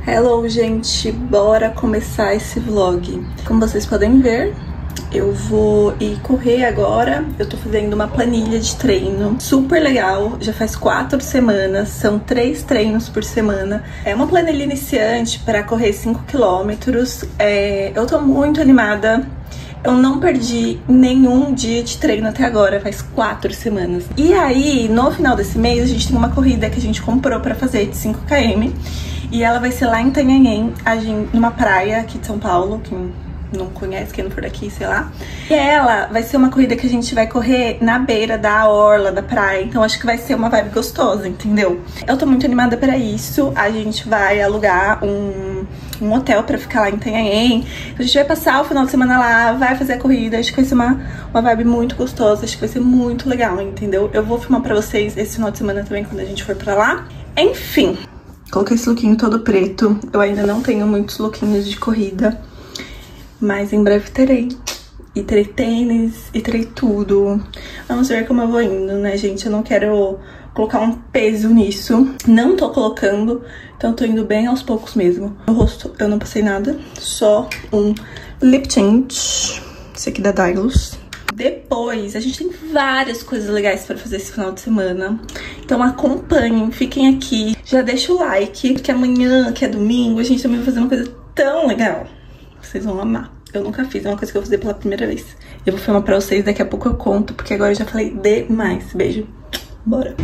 Hello, gente! Bora começar esse vlog. Como vocês podem ver, eu vou ir correr agora. Eu tô fazendo uma planilha de treino super legal. Já faz 4 semanas, são 3 treinos por semana. É uma planilha iniciante para correr 5 km. Eu tô muito animada. Eu não perdi nenhum dia de treino até agora, faz 4 semanas. E aí, no final desse mês, a gente tem uma corrida que a gente comprou pra fazer de 5 km. E ela vai ser lá em Itanhaém, numa praia aqui de São Paulo, quem não conhece, quem não for daqui, sei lá. E ela vai ser uma corrida que a gente vai correr na beira da orla da praia, então acho que vai ser uma vibe gostosa, entendeu? Eu tô muito animada pra isso. A gente vai alugar um hotel pra ficar lá em Itanhaém. A gente vai passar o final de semana lá, vai fazer a corrida. Acho que vai ser uma vibe muito gostosa, acho que vai ser muito legal, entendeu? Eu vou filmar pra vocês esse final de semana também, quando a gente for pra lá. Enfim, coloquei esse lookinho todo preto. Eu ainda não tenho muitos lookinhos de corrida, mas em breve terei. E terei tênis, e terei tudo. Vamos ver como eu vou indo, né, gente? Eu não quero colocar um peso nisso. Não tô colocando, então eu tô indo bem aos poucos mesmo. No rosto eu não passei nada, só um lip tint. Esse aqui da Dylos. Depois, a gente tem várias coisas legais pra fazer esse final de semana. Então acompanhem, fiquem aqui. Já deixa o like, porque amanhã, que é domingo, a gente também vai fazer uma coisa tão legal. Vocês vão amar. Eu nunca fiz, é uma coisa que eu vou fazer pela primeira vez. Eu vou filmar pra vocês, daqui a pouco eu conto, porque agora eu já falei demais. Beijo. Bora.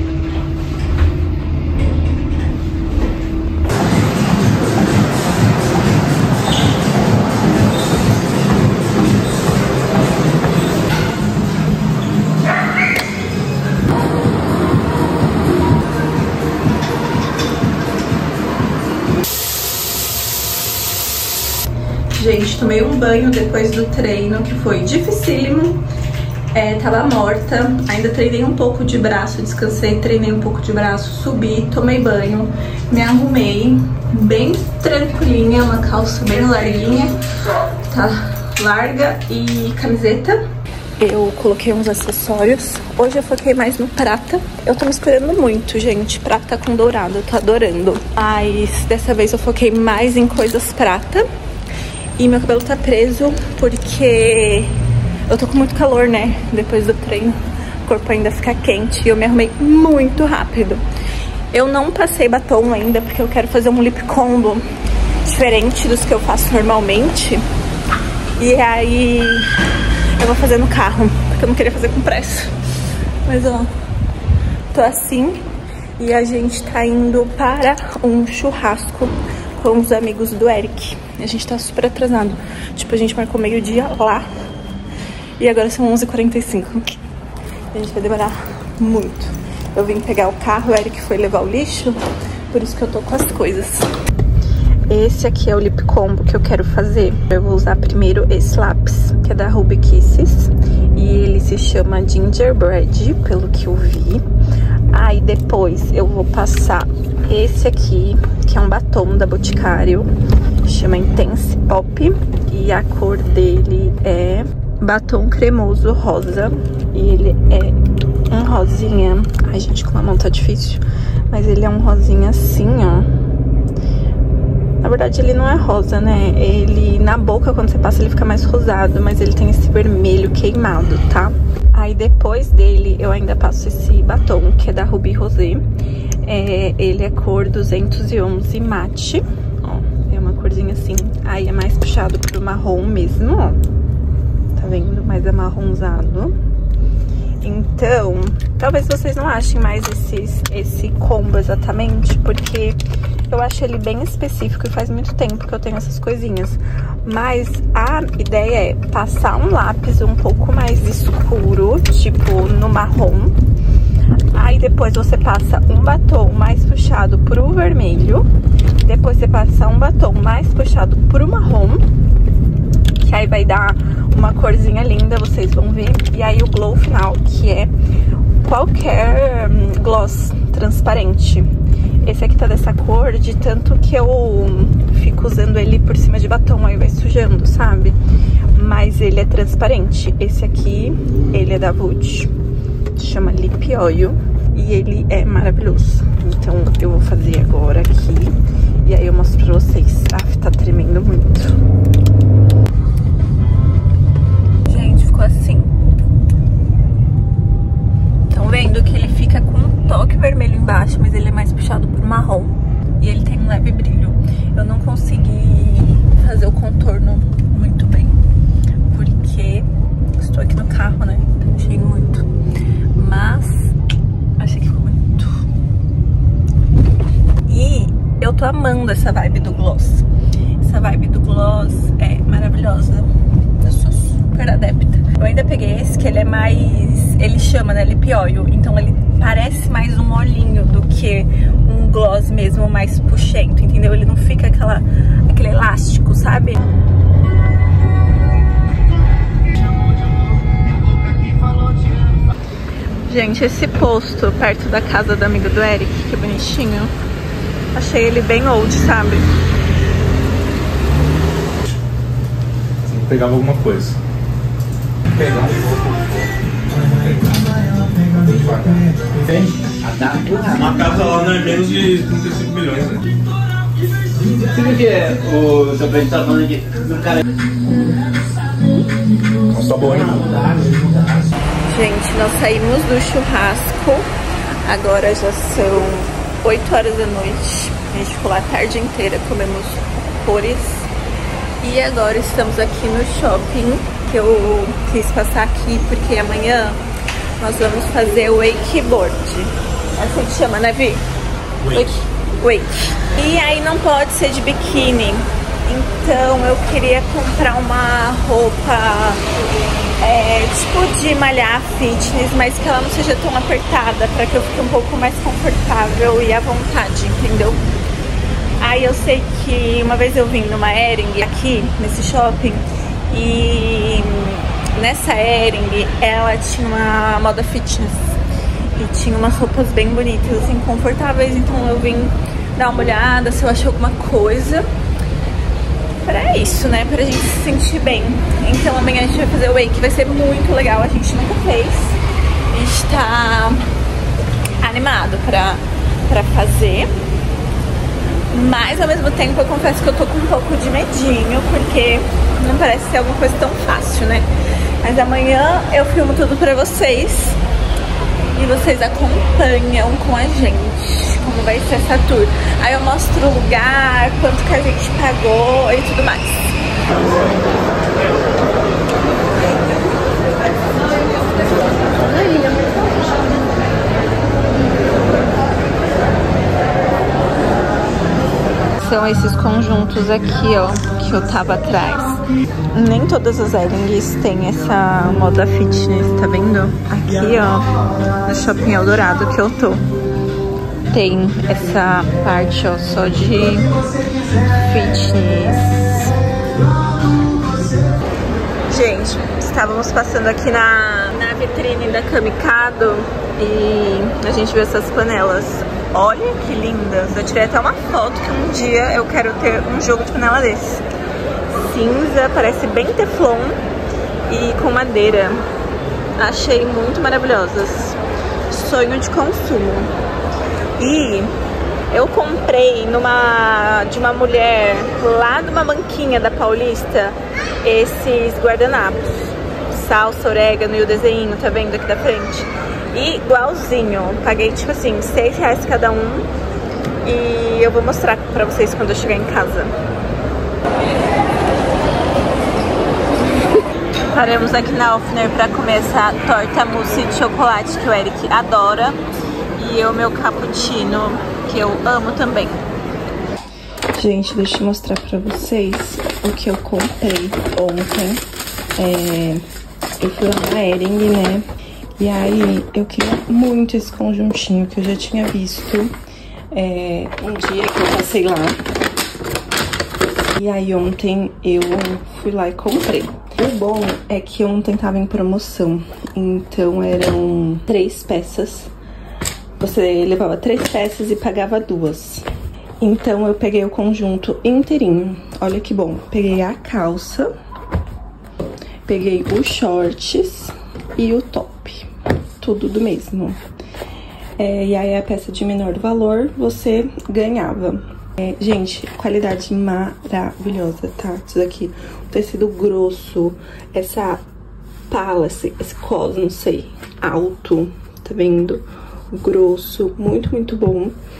Gente, tomei um banho depois do treino, que foi dificílimo. Tava morta, ainda treinei um pouco de braço, descansei, treinei um pouco de braço, subi, tomei banho, me arrumei, bem tranquilinha, uma calça bem larguinha, tá larga, e camiseta. Eu coloquei uns acessórios, hoje eu foquei mais no prata. Eu tô me esperando muito, gente, prata com dourado, eu tô adorando. Mas dessa vez eu foquei mais em coisas prata. E meu cabelo tá preso porque eu tô com muito calor, né? Depois do treino, o corpo ainda fica quente. E eu me arrumei muito rápido. Eu não passei batom ainda, porque eu quero fazer um lip combo diferente dos que eu faço normalmente. E aí eu vou fazer no carro, porque eu não queria fazer com pressa. Mas ó, tô assim. E a gente tá indo para um churrasco com os amigos do Eric. A gente tá super atrasado. Tipo, a gente marcou meio-dia lá. E agora são 11h45. A gente vai demorar muito. Eu vim pegar o carro, o Eric foi levar o lixo. Por isso que eu tô com as coisas. Esse aqui é o lip combo que eu quero fazer. Eu vou usar primeiro esse lápis, que é da Ruby Kisses. E ele se chama Gingerbread, pelo que eu vi. Aí depois eu vou passar esse aqui, que é um batom da Boticário, chama Intense Pop, e a cor dele é batom cremoso rosa, e ele é um rosinha. Ai, gente, com a mão tá difícil, mas ele é um rosinha assim, ó. Na verdade ele não é rosa, né? Ele, na boca, quando você passa, ele fica mais rosado, mas ele tem esse vermelho queimado, tá? Aí depois dele eu ainda passo esse batom, que é da Ruby Rosé. Ele é cor 211 mate, ó, é uma corzinha assim. Aí é mais puxado pro marrom mesmo, ó, tá vendo? Mais amarronzado. Então, talvez vocês não achem mais esse combo exatamente, porque eu acho ele bem específico e faz muito tempo que eu tenho essas coisinhas. Mas a ideia é passar um lápis um pouco mais escuro, tipo no marrom. Aí depois você passa um batom mais puxado pro vermelho. Depois você passa um batom mais puxado pro marrom, que aí vai dar uma corzinha linda, vocês vão ver. E aí o glow final, que é qualquer gloss transparente. Esse aqui tá dessa cor, de tanto que eu fico usando ele por cima de batom, aí vai sujando, sabe? Mas ele é transparente. Esse aqui, ele é da Wood, chama Lip Oil, e ele é maravilhoso. Então eu vou fazer agora aqui, e aí eu mostro pra vocês. leve brilho. Eu não consegui fazer o contorno muito bem, porque estou aqui no carro, né? Então achei muito. Mas achei que ficou bonito. E eu tô amando essa vibe do gloss. Essa vibe do gloss é maravilhosa. Eu sou super adepta. Eu ainda peguei esse que ele é mais... Ele chama, né? Lip Oil. Então ele parece mais um olhinho do que um gloss mesmo mais puxento, entendeu? Ele não fica aquele elástico, sabe? Gente, esse posto perto da casa do amigo do Eric, que bonitinho. Achei ele bem old, sabe? Você pegava alguma coisa. Pegar entende? Uma casa lá não é menos de 35 milhões, né? Sabe o que é o seu presidente tá falando aqui? Do cara. Nossa, tá bom, hein? Gente, nós saímos do churrasco. Agora já são 8 horas da noite. A gente ficou lá a tarde inteira, comemos horrores. E agora estamos aqui no shopping, que eu quis passar aqui porque amanhã nós vamos fazer o wakeboard. É assim que chama, né, Vi? Wake. E aí não pode ser de biquíni. Então eu queria comprar uma roupa tipo de malhar fitness, mas que ela não seja tão apertada, pra que eu fique um pouco mais confortável e à vontade, entendeu? Aí eu sei que uma vez eu vim numa Hering aqui, nesse shopping, e nessa Hering ela tinha uma moda fitness e tinha umas roupas bem bonitas, assim, confortáveis. Então eu vim dar uma olhada se eu achei alguma coisa pra isso, né, pra gente se sentir bem. Então amanhã a gente vai fazer o wake, vai ser muito legal, a gente nunca fez. A gente tá animado pra fazer. Mas ao mesmo tempo eu confesso que eu tô com um pouco de medinho, porque não parece ser alguma coisa tão fácil, né? Mas amanhã eu filmo tudo pra vocês e vocês acompanham com a gente como vai ser essa tour. Aí eu mostro o lugar, quanto que a gente pagou e tudo mais. São esses conjuntos aqui, ó, que eu tava atrás. Nem todas as Herings têm essa moda fitness, tá vendo? Aqui, ó, no Shopping Eldorado que eu tô, tem essa parte, ó, só de fitness. Gente, estávamos passando aqui na vitrine da Kamikado e a gente viu essas panelas. Olha que lindas. Eu tirei até uma foto que um dia eu quero ter um jogo de panela desse. Cinza, parece bem teflon e com madeira. Achei muito maravilhosas. Sonho de consumo. E eu comprei de uma mulher lá numa banquinha da Paulista esses guardanapos. Salsa, orégano e o desenho, tá vendo aqui da frente? Igualzinho, paguei tipo assim, R$6 cada um. E eu vou mostrar pra vocês quando eu chegar em casa. Paramos aqui na Offner pra comer essa torta mousse de chocolate que o Eric adora. E o meu cappuccino, que eu amo também. Gente, deixa eu mostrar pra vocês o que eu comprei ontem. Eu fui lá na Hering, né? E aí, eu queria muito esse conjuntinho que eu já tinha visto um dia que eu passei lá. E aí, ontem eu fui lá e comprei. O bom é que ontem tava em promoção. Então, eram 3 peças. Você levava 3 peças e pagava 2. Então, eu peguei o conjunto inteirinho. Olha que bom. Peguei a calça, peguei os shorts e o top. Tudo do mesmo. E aí a peça de menor valor você ganhava. Gente, qualidade maravilhosa, tá? Isso daqui, o tecido grosso, essa pala, esse cos, não sei, alto, tá vendo? Grosso, muito, muito bom.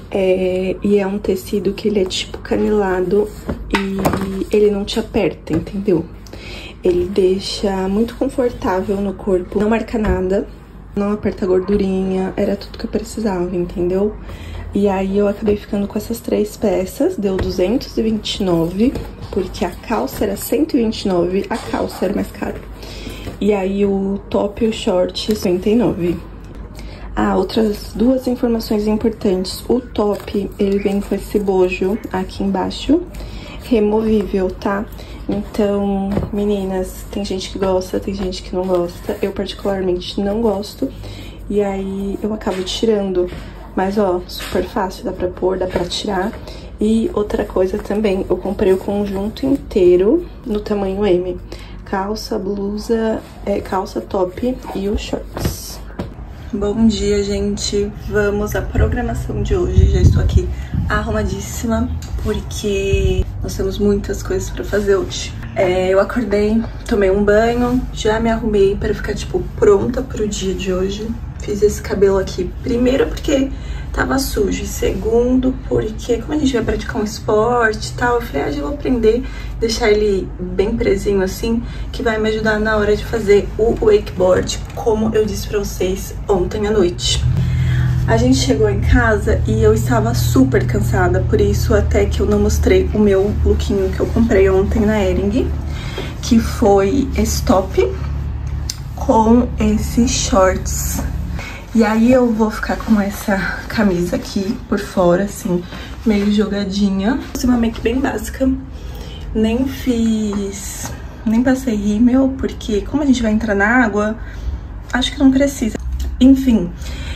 E é um tecido que ele é tipo canelado e ele não te aperta, entendeu? Ele deixa muito confortável no corpo, não marca nada, não aperta gordurinha, era tudo que eu precisava, entendeu? E aí eu acabei ficando com essas 3 peças, deu 229, porque a calça era 129, a calça era mais cara. E aí o top e o short, 59. Ah, outras 2 informações importantes. O top, ele vem com esse bojo aqui embaixo, removível, tá? Então, meninas, tem gente que gosta, tem gente que não gosta. Eu particularmente não gosto. E aí eu acabo tirando. Mas, ó, super fácil, dá pra pôr, dá pra tirar. E outra coisa também, eu comprei o conjunto inteiro no tamanho M. Calça, blusa, calça, top e os shorts. Bom dia, gente. Vamos à programação de hoje. Já estou aqui arrumadíssima, porque nós temos muitas coisas pra fazer hoje. Eu acordei, tomei um banho, já me arrumei pra ficar, tipo, pronta pro dia de hoje. Fiz esse cabelo aqui, primeiro porque tava sujo, e segundo porque como a gente vai praticar um esporte e tal, eu falei, já vou aprender, deixar ele bem presinho assim, que vai me ajudar na hora de fazer o wakeboard, como eu disse pra vocês ontem à noite. A gente chegou em casa e eu estava super cansada, por isso até que eu não mostrei o meu lookinho que eu comprei ontem na Hering, que foi esse top com esses shorts. E aí eu vou ficar com essa camisa aqui por fora, assim, meio jogadinha. Fiz uma make bem básica, nem passei rímel, porque como a gente vai entrar na água, acho que não precisa. Enfim,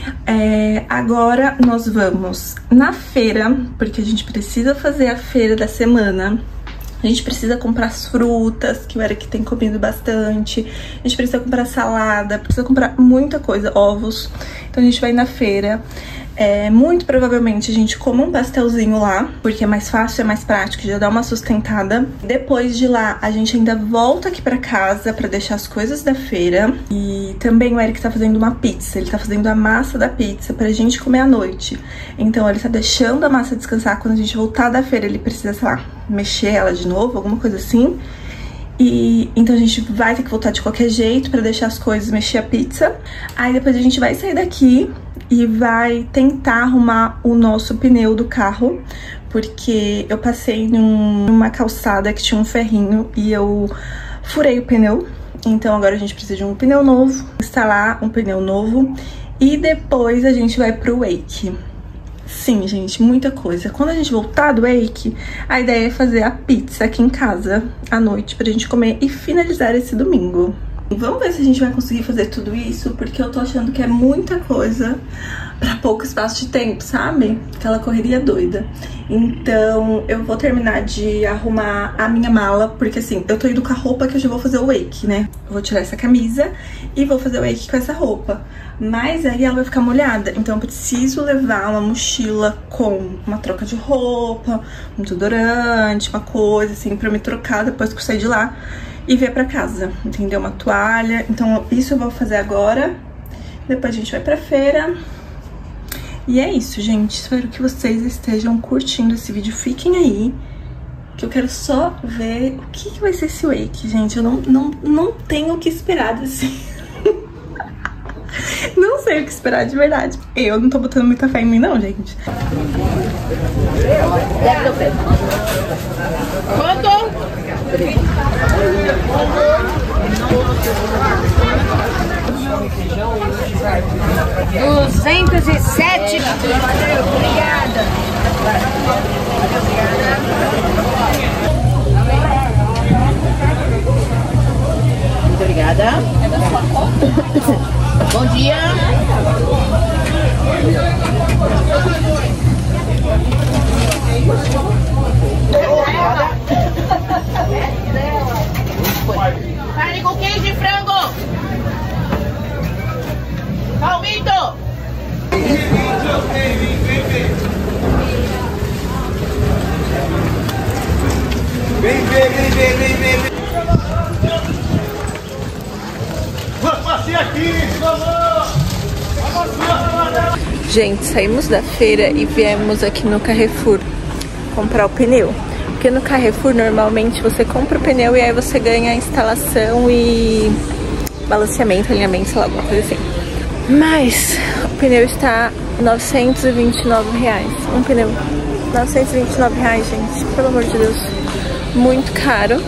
agora nós vamos na feira, porque a gente precisa fazer a feira da semana. A gente precisa comprar as frutas, que o Eric tem comido bastante. A gente precisa comprar salada, precisa comprar muita coisa, ovos. Então a gente vai na feira. Muito provavelmente a gente come um pastelzinho lá, porque é mais fácil, é mais prático, já dá uma sustentada. Depois de lá, a gente ainda volta aqui pra casa pra deixar as coisas da feira. E também o Eric tá fazendo uma pizza, ele tá fazendo a massa da pizza pra gente comer à noite. Então ele tá deixando a massa descansar, quando a gente voltar da feira ele precisa, sei lá, mexer ela de novo, alguma coisa assim. E então a gente vai ter que voltar de qualquer jeito pra deixar as coisas, mexer a pizza. Aí depois a gente vai sair daqui e vai tentar arrumar o nosso pneu do carro, porque eu passei numa calçada que tinha um ferrinho e eu furei o pneu. Então agora a gente precisa de um pneu novo, instalar um pneu novo e depois a gente vai pro wake. Sim, gente, muita coisa. Quando a gente voltar do wake, a ideia é fazer a pizza aqui em casa à noite pra gente comer e finalizar esse domingo. Vamos ver se a gente vai conseguir fazer tudo isso, porque eu tô achando que é muita coisa pra pouco espaço de tempo, sabe? Aquela correria doida. Então eu vou terminar de arrumar a minha mala, porque assim, eu tô indo com a roupa que eu já vou fazer o wake, né? Eu vou tirar essa camisa e vou fazer o wake com essa roupa. Mas aí ela vai ficar molhada, então eu preciso levar uma mochila com uma troca de roupa, um desodorante, uma coisa assim, pra me trocar depois que eu sair de lá e vir pra casa, entendeu? Uma toalha. Então isso eu vou fazer agora, depois a gente vai pra feira. E é isso, gente. Espero que vocês estejam curtindo esse vídeo. Fiquem aí, que eu quero só ver o que vai ser esse wake, gente. Eu não tenho o que esperar desse... Não sei o que esperar de verdade. Eu não tô botando muita fé em mim, não, gente. Quanto? 207. Obrigada. Muito obrigada. Bom dia. Carne com queijo e frango. Palmito. Vem. Passei aqui, vamos! Vamos! Gente, saímos da feira e viemos aqui no Carrefour comprar o pneu. Porque no Carrefour, normalmente, você compra o pneu e aí você ganha instalação e balanceamento, alinhamento, sei lá, alguma coisa assim. Mas o pneu está R$ 929. Um pneu, R$ 929, gente. Pelo amor de Deus. Muito caro.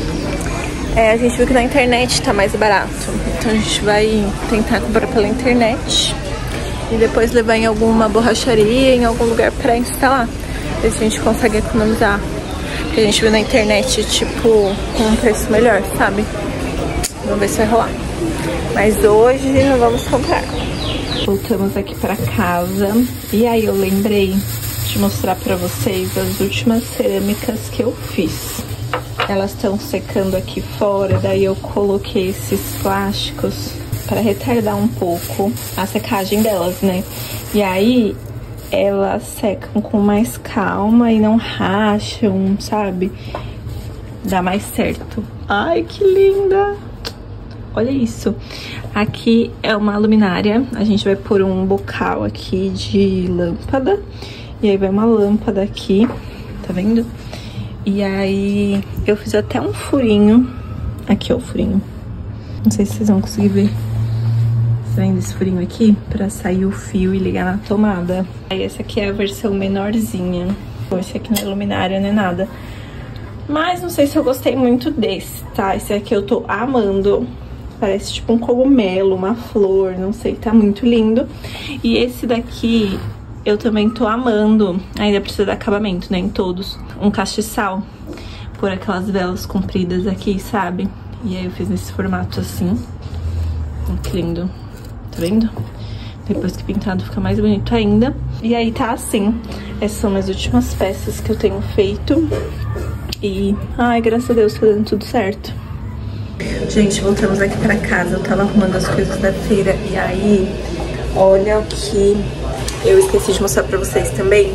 A gente viu que na internet tá mais barato. Então a gente vai tentar comprar pela internet e depois levar em alguma borracharia, em algum lugar pra instalar. Ver se a gente consegue economizar. Porque a gente viu na internet, tipo, com um preço melhor, sabe? Vamos ver se vai rolar. Mas hoje não vamos comprar. Voltamos aqui pra casa. E aí eu lembrei de mostrar pra vocês as últimas cerâmicas que eu fiz. Elas estão secando aqui fora, daí eu coloquei esses plásticos pra retardar um pouco a secagem delas, né? E aí elas secam com mais calma e não racham, sabe? Dá mais certo. Ai, que linda! Olha isso. Aqui é uma luminária. A gente vai pôr um bocal aqui de lâmpada. E aí vai uma lâmpada aqui, tá vendo? E aí eu fiz até um furinho. Aqui, ó, o furinho. Não sei se vocês vão conseguir ver. Tá vendo esse furinho aqui? Pra sair o fio e ligar na tomada. Aí essa aqui é a versão menorzinha. Esse aqui não é luminária, não é nada. Mas não sei se eu gostei muito desse, tá? Esse aqui eu tô amando. Parece tipo um cogumelo, uma flor, não sei, tá muito lindo. E esse daqui eu também tô amando. Ainda precisa de acabamento, né, em todos. Um castiçal, por aquelas velas compridas aqui, sabe? E aí eu fiz nesse formato assim. Que lindo. Tá vendo? Depois que pintado fica mais bonito ainda. E aí tá assim. Essas são as últimas peças que eu tenho feito. E, ai, graças a Deus, tá dando tudo certo. Gente, voltamos aqui pra casa. Eu tava arrumando as coisas da feira. E aí, olha o que eu esqueci de mostrar pra vocês também.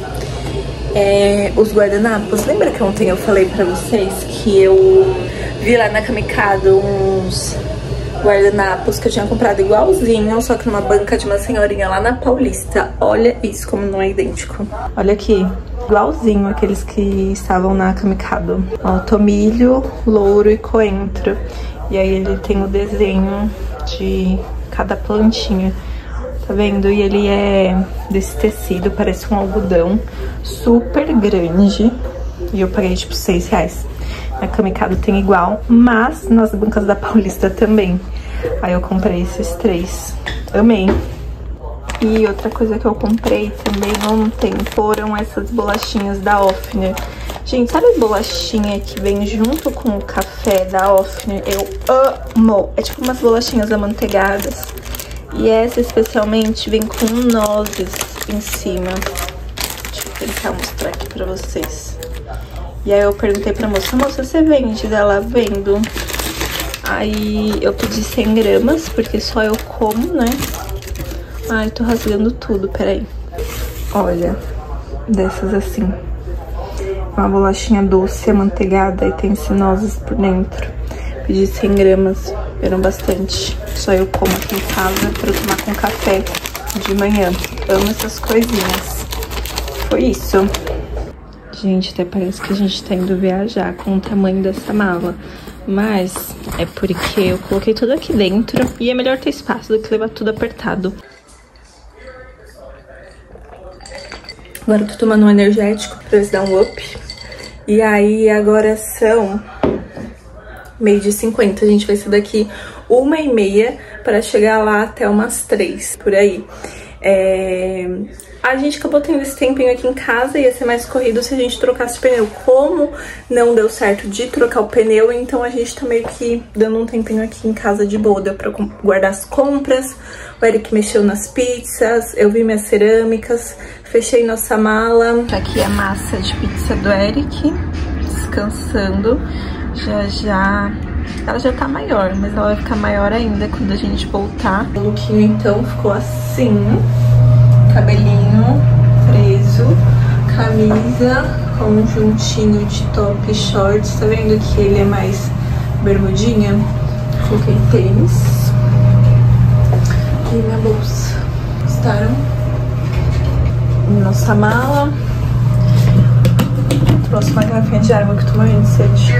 Os guardanapos. Lembra que ontem eu falei pra vocês que eu vi lá na Kamikado uns guardanapos que eu tinha comprado igualzinho, só que numa banca de uma senhorinha lá na Paulista. Olha isso, como não é idêntico. Olha aqui, igualzinho aqueles que estavam na Kamikado. Ó, tomilho, louro e coentro. E aí ele tem o desenho de cada plantinha. Tá vendo? E ele é desse tecido, parece um algodão super grande. E eu paguei tipo R$6. Na Kamikado tem igual, mas nas bancas da Paulista também. Aí eu comprei esses 3. Amei. E outra coisa que eu comprei também ontem foram essas bolachinhas da Ofner. Gente, sabe a bolachinha que vem junto com o café da Ofner? Eu amo! É tipo umas bolachinhas amanteigadas. E essa especialmente vem com nozes em cima. Deixa eu tentar mostrar aqui pra vocês. E aí eu perguntei pra moça, você vende? Dela, vendo. Aí eu pedi 100 gramas, porque só eu como, né? Ai, tô rasgando tudo, peraí. Olha, dessas assim. Uma bolachinha doce, amanteigada e tem nozes por dentro. Pedi 100 gramas, eram bastante. Só eu como aqui em casa pra eu tomar com café de manhã. Amo essas coisinhas. Foi isso. Gente, até parece que a gente tá indo viajar com o tamanho dessa mala. Mas é porque eu coloquei tudo aqui dentro e é melhor ter espaço do que levar tudo apertado. Agora eu tô tomando um energético pra ver se dá um up. E aí agora são 12h50. A gente vai sair daqui 1h30 pra chegar lá até umas 3, por aí. A gente acabou tendo esse tempinho aqui em casa, ia ser mais corrido se a gente trocasse o pneu. Como não deu certo de trocar o pneu, então a gente tá meio que dando um tempinho aqui em casa de boa. Deu pra guardar as compras, o Eric mexeu nas pizzas, eu vi minhas cerâmicas, fechei nossa mala. Tá aqui a massa de pizza do Eric, descansando. Já ela já tá maior, mas ela vai ficar maior ainda quando a gente voltar. O lookinho então ficou assim. Cabelinho preso, camisa, conjuntinho de top e shorts. Tá vendo que ele é mais bermudinha? Coloquei tênis e minha bolsa. Gostaram? nossa mala. Trouxe uma garrafinha de água que eu tô morrendo de sede.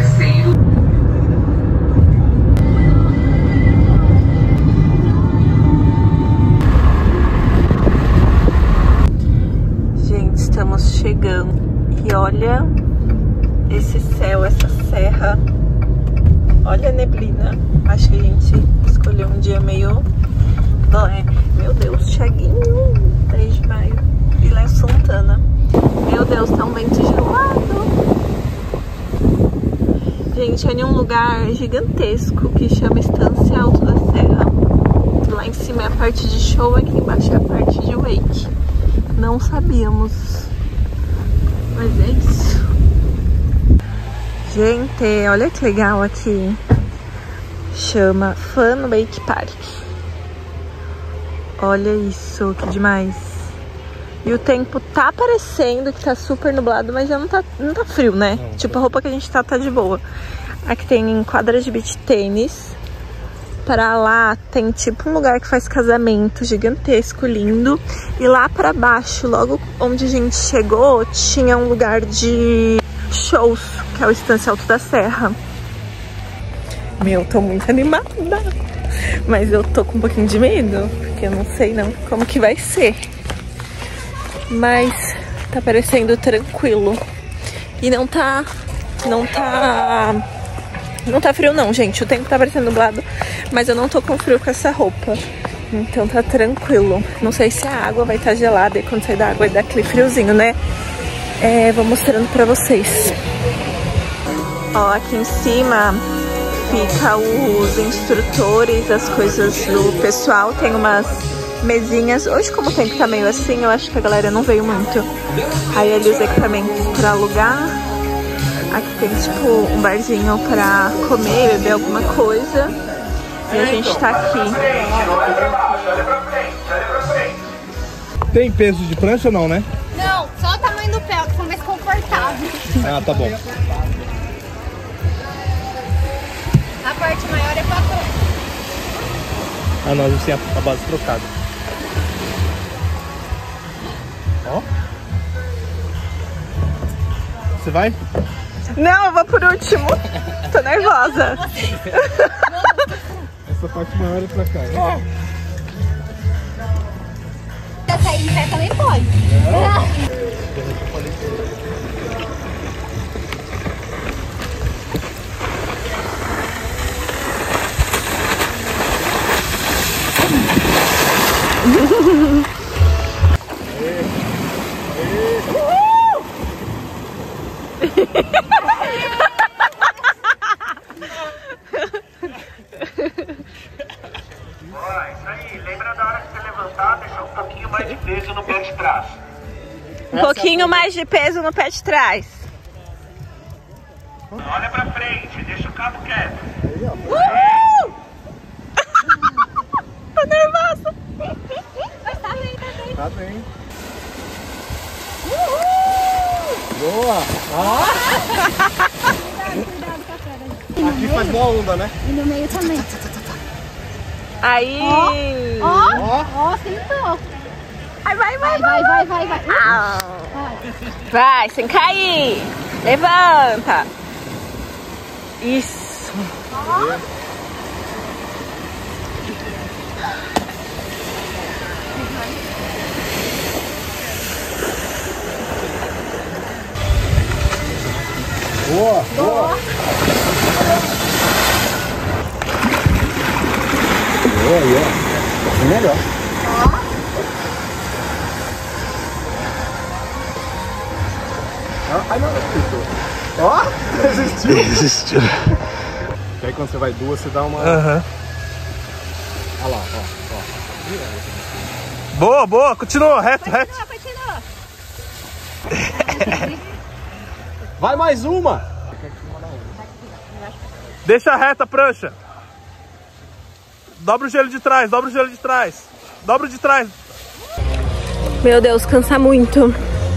Gente, estamos chegando. E olha esse céu, essa serra. Olha a neblina. Acho que a gente escolheu um dia meio... Meu Deus, Thiaguinho, 3 de maio. Vila Santana. Meu Deus, tá um vento gelado. Gente, é em um lugar gigantesco que chama Estância Alto da Serra. Lá em cima é a parte de show, aqui embaixo é a parte de wake. Não sabíamos. Mas é isso. Gente, olha que legal aqui. Chama Fun Wake Park. Olha isso, que demais. E o tempo tá parecendo que tá super nublado, mas já não tá frio, né? Não, tipo, a roupa que a gente tá de boa. Aqui tem quadra de beach tênis. Pra lá tem tipo um lugar que faz casamento gigantesco, lindo. E lá pra baixo, logo onde a gente chegou, tinha um lugar de shows, que é o Estância Alto da Serra. Meu, tô muito animada. Mas eu tô com um pouquinho de medo, porque eu não sei não como que vai ser. Mas tá parecendo tranquilo. E não tá frio não, gente. O tempo tá parecendo nublado, mas eu não tô com frio com essa roupa. Então tá tranquilo. Não sei se a água vai estar gelada e quando sair da água vai dar aquele friozinho, né? Vou mostrando pra vocês. Ó, aqui em cima fica os instrutores, as coisas do pessoal. Tem umas mesinhas. Hoje, como o tempo tá meio assim, eu acho que a galera não veio muito. Aí ali os equipamentos pra alugar. Aqui tem tipo um barzinho pra comer, beber alguma coisa. E a gente tá aqui. Tem peso de prancha ou não, né? Não, só o tamanho do pé, que são mais confortáveis. Ah, tá bom. A parte maior é pra trás. Ah, não, a gente tem a base trocada. Ó. Você vai? Não, eu vou por último. Tô nervosa. Essa parte maior é pra cá, né? Se sair em pé também pode. Isso aí, lembra da hora que você levantar, deixar um pouquinho mais de peso no pé de trás. Um pouquinho mais de peso no pé de trás. Olha pra frente, deixa o cabo quieto. Tô nervosa. Mas tá bem, tá bem. Tá bem. Boa! Cuidado com a pedra. Aqui faz boa onda, né? E no meio também. Aí. Ó, sentou. Ai, vai. Vai. Vai, sem cair. Levanta. Isso. Boa! É melhor. Ai, não, ó, resistiu. E aí quando você vai duas, você dá uma... Olha lá, ó. Boa, continua, reto. Continua. Vai mais uma. Deixa reta a prancha. Dobra o gelo de trás, Dobra o de trás. Meu Deus, cansa muito.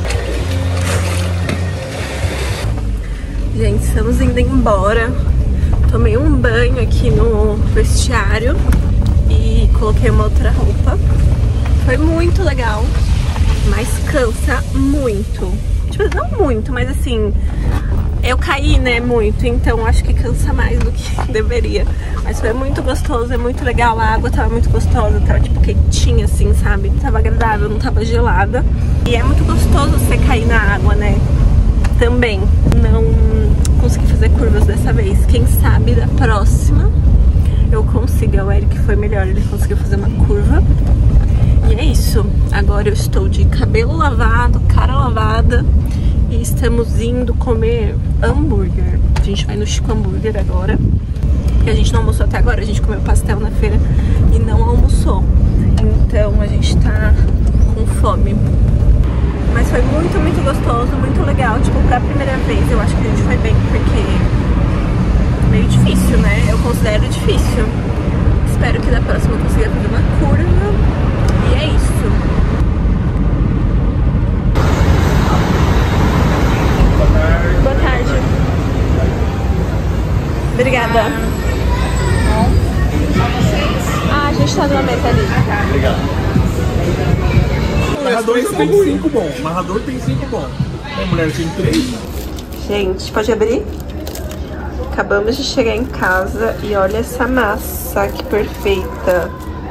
Gente, estamos indo embora. Tomei um banho aqui no vestiário e coloquei uma outra roupa. Foi muito legal. mas cansa muito. Tipo, não muito, mas assim, eu caí, né, muito, então acho que cansa mais do que deveria. Mas foi muito gostoso, é muito legal, a água tava muito gostosa, tava tipo quentinha assim, sabe? Tava agradável, não tava gelada. E é muito gostoso você cair na água, né? Também. Não consegui fazer curvas dessa vez. Quem sabe da próxima eu consiga. O Eric foi melhor, ele conseguiu fazer uma curva. E é isso. Agora eu estou de cabelo lavado, cara lavada. E estamos indo comer hambúrguer. A gente vai no Chico Hambúrguer agora. Porque a gente não almoçou até agora. A gente comeu pastel na feira e não almoçou. Então a gente tá com fome. Mas foi muito, muito gostoso, muito legal. Tipo, pra primeira vez eu acho que a gente foi bem, porque é meio difícil, né? Eu considero difícil. Espero que da próxima eu consiga fazer uma curva. E é isso. Boa tarde. Obrigada. Ah, a gente tá numa mesa ali. Obrigado. Narrador tem 5 bom. Narrador tem 5 bom. A mulher tem 3. Gente, pode abrir? Acabamos de chegar em casa e olha essa massa, que perfeita.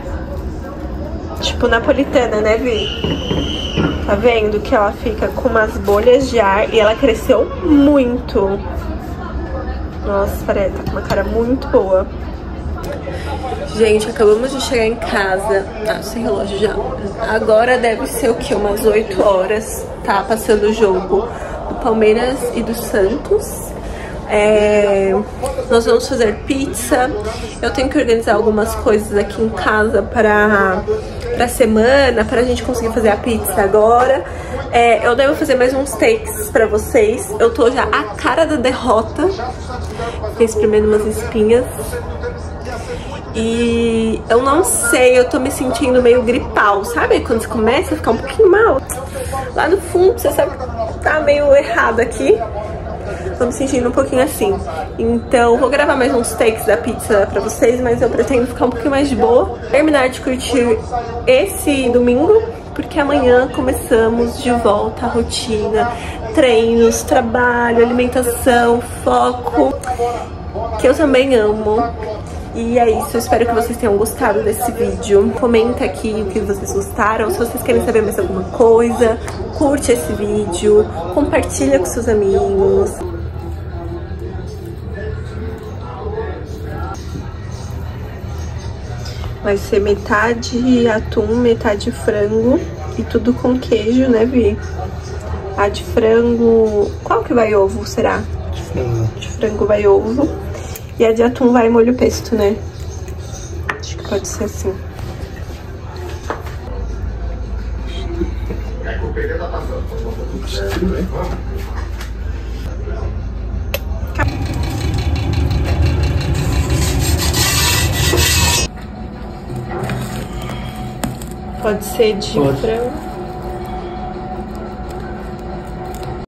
Tipo napolitana, né, Vi? Tá vendo que ela fica com umas bolhas de ar e ela cresceu muito. Nossa, parece, tá com uma cara muito boa. Gente, acabamos de chegar em casa. Ah, sem relógio já. Agora deve ser o que? Umas 8 horas. Tá passando o jogo do Palmeiras e do Santos. Nós vamos fazer pizza. Eu tenho que organizar algumas coisas aqui em casa pra semana, pra gente conseguir fazer a pizza agora. Eu devo fazer mais uns takes pra vocês. Eu tô já a cara da derrota. Fiquei espremendo umas espinhas. E eu não sei, eu tô me sentindo meio gripal, sabe? Quando você começa a ficar um pouquinho mal, lá no fundo você sabe que tá meio errado aqui. Tô me sentindo um pouquinho assim. Então vou gravar mais uns takes da pizza pra vocês, mas eu pretendo ficar um pouquinho mais de boa. Terminar de curtir esse domingo, porque amanhã começamos de volta a rotina. Treinos, trabalho, alimentação, foco, que eu também amo. E é isso, eu espero que vocês tenham gostado desse vídeo. Comenta aqui o que vocês gostaram, se vocês querem saber mais alguma coisa. Curte esse vídeo, compartilha com seus amigos. Vai ser metade atum, metade frango e tudo com queijo, né, Vi? A de frango... Qual que vai ovo, será? De frango. De frango vai ovo. E a de atum vai molho pesto, né? Acho que pode ser assim. Pode ser de frango.